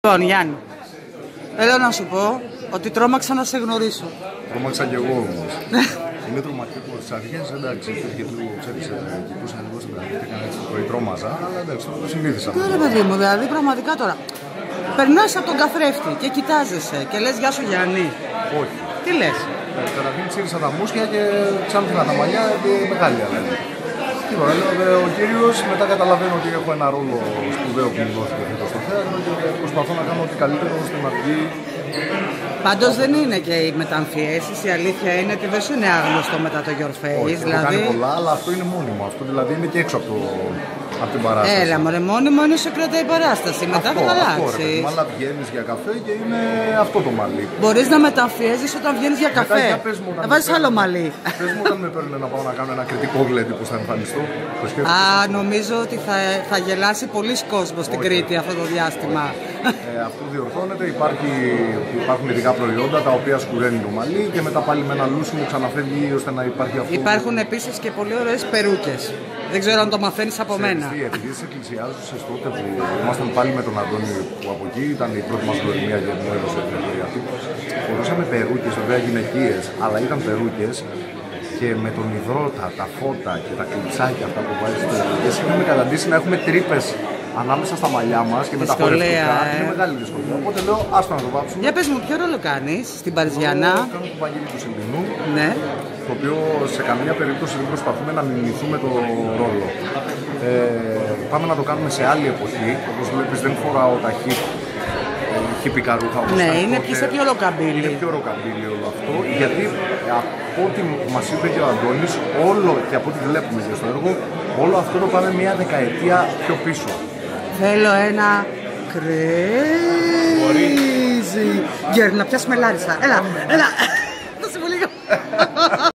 Λοιπόν, Γιάννη, θέλω να σου πω ότι τρόμαξα να σε γνωρίσω. Τρόμαξα κι εγώ όμως. Είναι τρομακτικό. Στις αρχές εντάξει, γιατί ξέρεις, κοιτούσα λίγο στην τραγική, έκανα έτσι το πρωί, τρόμαζα, αλλά εντάξει, το συνήθισα. Τι ρε παιδί μου, δηλαδή πραγματικά τώρα. Περνάς από τον καθρέφτη και κοιτάζεσαι και λες γεια σου Γιάννη. Όχι. Τι λες? Καταρχήν τσίρισα τα μούσκια και ξάνθηνα τα μαλλιά και μεγάλη αλλαγή. Τίποτα, ο κύριος, μετά καταλαβαίνω ότι έχω ένα ρόλο σπουδαίο που μου δόθηκε φέτος στο θέατρο και προσπαθώ να κάνω ό,τι καλύτερο ώστε να βγει. Πάντως δεν είναι και οι μεταμφιέσεις, η αλήθεια είναι ότι δεν σου είναι άγνωστο μετά το Your Face. Όχι, δηλαδή... έχω κάνει πολλά, αλλά αυτό είναι μόνιμο. Αυτό δηλαδή είναι και έξω από την παράσταση. Έλα μωρέ, μόνιμο είναι σε κρατάει η παράσταση, μετά θα αλλάξει. Αλλά βγαίνεις για καφέ και είναι αυτό το μαλλί. Μπορείς να μεταμφιέζεις όταν βγαίνεις για καφέ. Να βάζεις άλλο μαλλί. Πες μου όταν με παίρνουν να πάω να κάνω ένα κριτικό γλέντι που θα εμφανιστώ. Νομίζω ότι θα γελάσει πολλοί κόσμος στην Κρήτη αυτό το διάστημα. Αυτό διορθώνεται, υπάρχουν ειδικά προϊόντα τα οποία σκουραίνουν το μαλλί και μετά πάλι με ένα λούσιμο ξαναφεύγει ώστε να υπάρχει αυτό. Υπάρχουν επίσης και πολύ ωραίες περούκες. Δεν ξέρω αν το μαθαίνεις από μένα. Επειδή είσαι εκκλησιάζουσες τότε που ήμασταν πάλι με τον Αντώνη, που από εκεί ήταν η πρώτη μας γνωριμία για την έδωσε την εταιρεία του. Φορούσαμε περούκες, βέβαια γυναικείες, αλλά ήταν περούκες και με τον υδρότα, τα φώτα και τα κλειψάκια αυτά που βάζεις στις περούκες είχαμε καταντήσει να έχουμε τρύπες ανάμεσα στα μαλλιά μας και με τα χορευτικά. Είναι μεγάλη δυσκολία. Οπότε λέω, άστο να το πάψουμε. Για πες μου, ποιο ρόλο κάνεις στην Παριζιανά? Κάνω το Βαγγέλη του Σεληνού. Ναι. Το οποίο σε καμία περίπτωση δεν προσπαθούμε να μιμηθούμε το ρόλο. Πάμε να το κάνουμε σε άλλη εποχή. Όπως βλέπεις, δεν φοράω τα χιπικά ρούχα. Ναι, είναι πιο ροκαμπίλι. Είναι πιο ροκαμπίλι όλο αυτό. Γιατί από ό,τι μας είπε και ο Αντώνης, όλο και από ό,τι βλέπουμε και στο έργο, όλο αυτό το πάμε μια δεκαετία πιο πίσω. Θέλω ένα crazy. Γέρι, να πιάσουμε Λάρισα. Έλα.